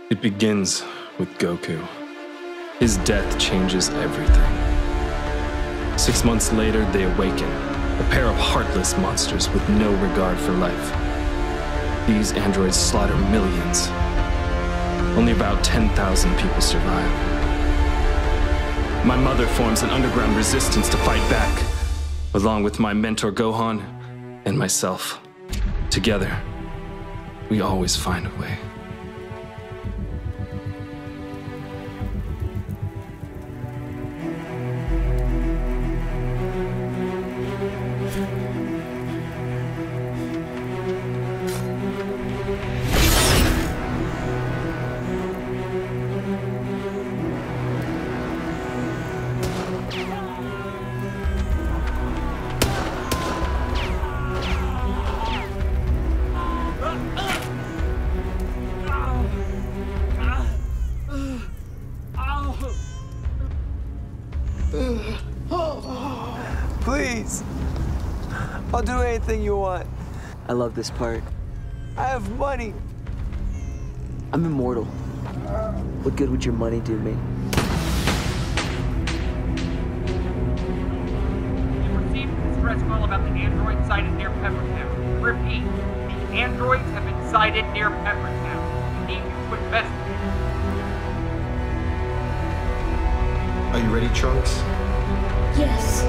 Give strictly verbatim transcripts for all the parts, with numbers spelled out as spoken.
It begins with Goku. His death changes everything. Six months later, they awaken, a pair of heartless monsters with no regard for life. These androids slaughter millions. Only about ten thousand people survive. My mother forms an underground resistance to fight back, along with my mentor Gohan and myself. Together, we always find a way. Please, I'll do anything you want. I love this part. I have money. I'm immortal. What good would your money do me? We've received a distress call about the android sighted near Peppertown. Repeat, the androids have been sighted near Peppertown. We need you to investigate. Are you ready, Trunks? Yes.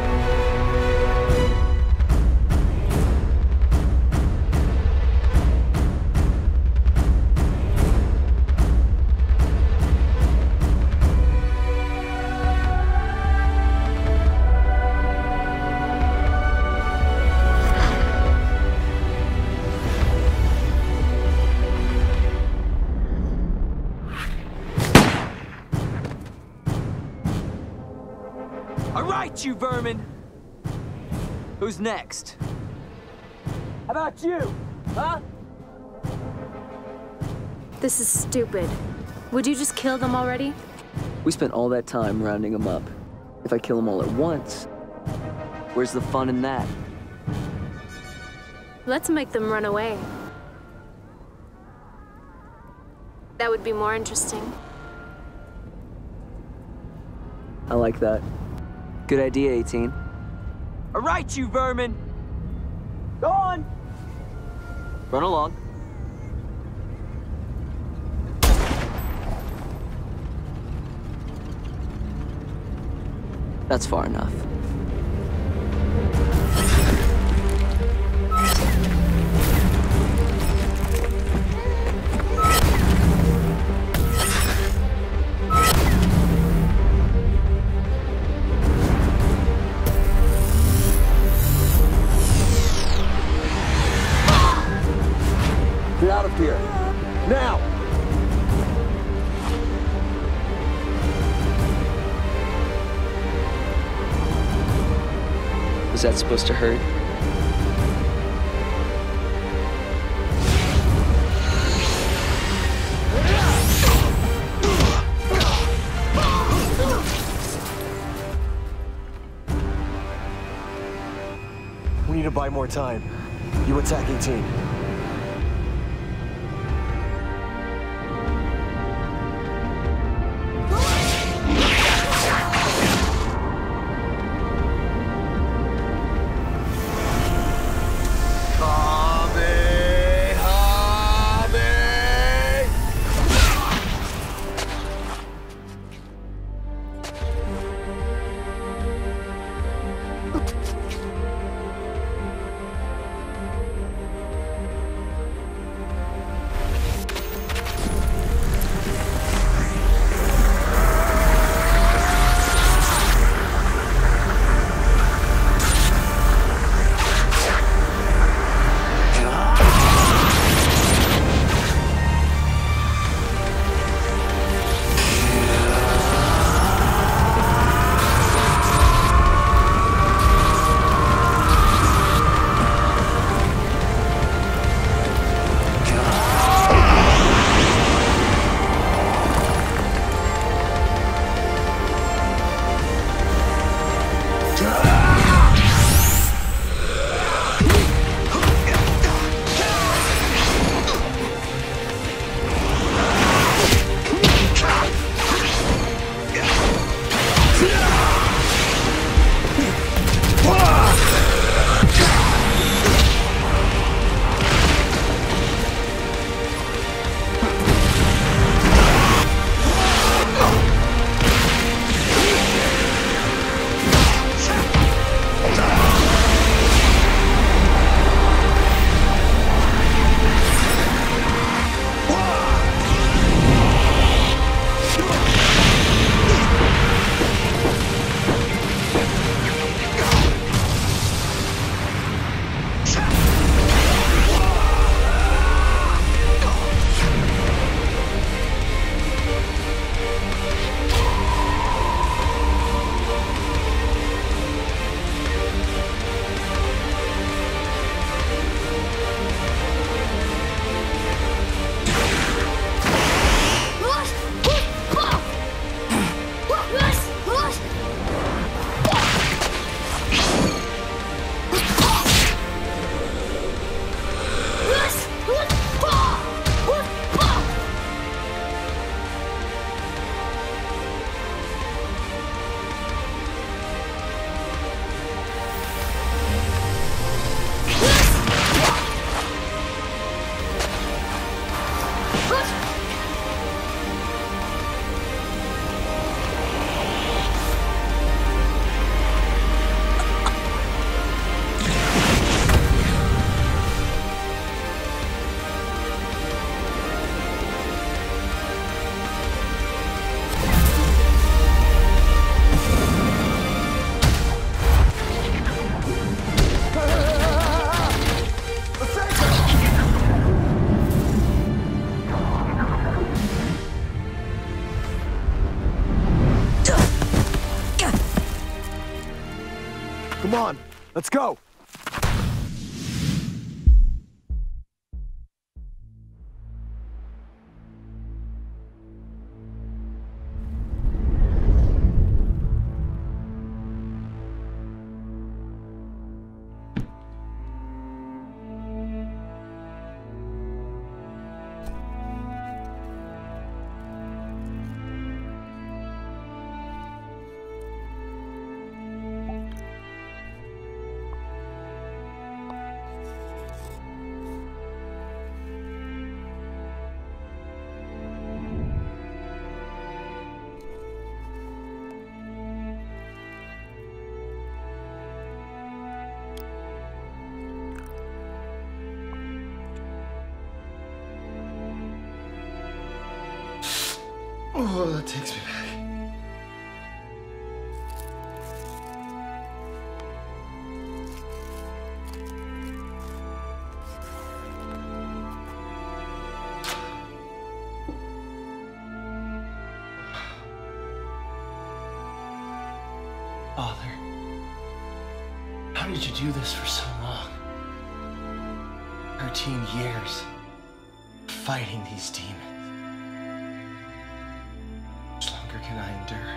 All right, you vermin! Who's next? How about you, huh? This is stupid. Would you just kill them already? We spent all that time rounding them up. If I kill them all at once, where's the fun in that? Let's make them run away. That would be more interesting. I like that. Good idea, eighteen. All right, you vermin! Go on! Run along. That's far enough. Get out of here. Now! Was that supposed to hurt? We need to buy more time. You attack eighteen. Come on, let's go! Oh, that takes me back. Father, how did you do this for so long? Thirteen years fighting these demons. Can I endure?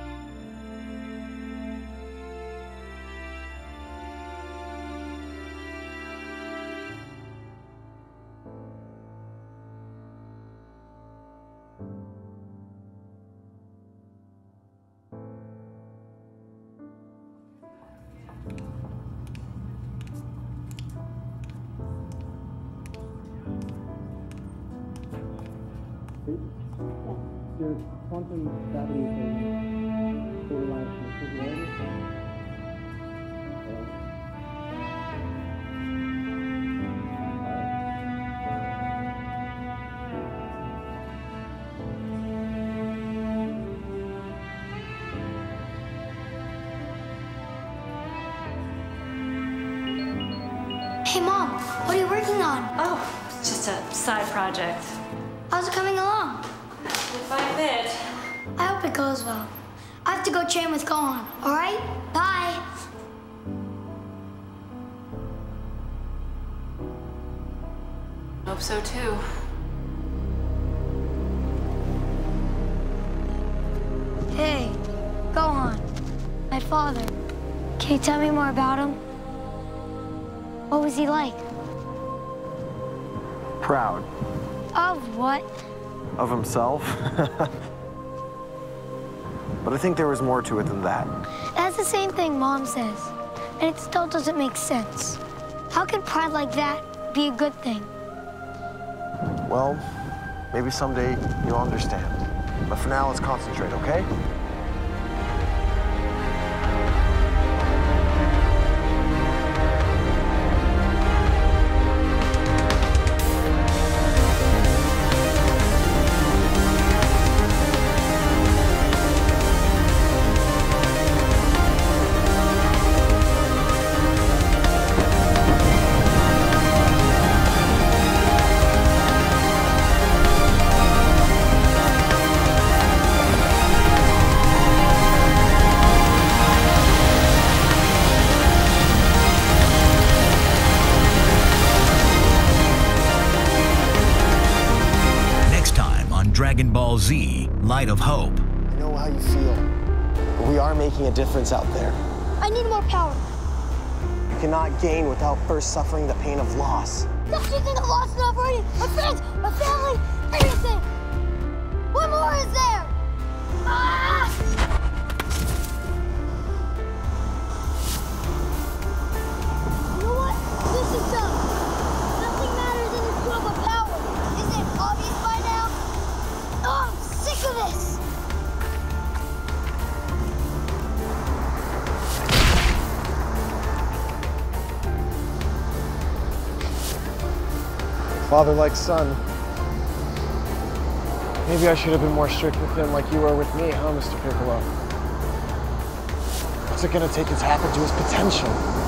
There's quantum gravity thing stabilized in the singularity. Hey, Mom, what are you working on? Oh, it's just a side project. How's it coming along? If I bit. I hope it goes well. I have to go train with Gohan, all right? Bye. Hope so, too. Hey, Gohan, my father. Can you tell me more about him? What was he like? Proud. Of what? Of himself. But I think there was more to it than that. That's the same thing Mom says, and it still doesn't make sense. How can pride like that be a good thing? Well, maybe someday you'll understand. But for now, let's concentrate, okay? Dragon Ball Z, Light of Hope. I know how you feel, but we are making a difference out there. I need more power. You cannot gain without first suffering the pain of loss. Don't you think I've lost enough already? My friends, my family, everything. What more is there? Ah! You know what? This is done. Nothing matters in this world but power. Isn't it obvious by now? Oh, I'm sick of this! Father like son. Maybe I should have been more strict with him like you were with me, huh, Mister Piccolo? What's it gonna take to tap into his potential?